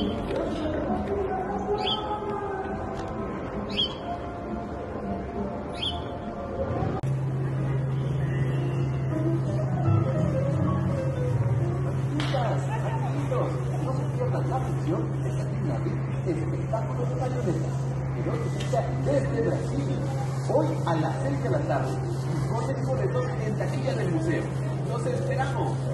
No se pierdan la función de Sabrina Vic, espectáculo de marionetas, que no se escucha desde Brasil, hoy a las 6 de la tarde. Informes y boletos en taquilla del museo. ¡Los esperamos!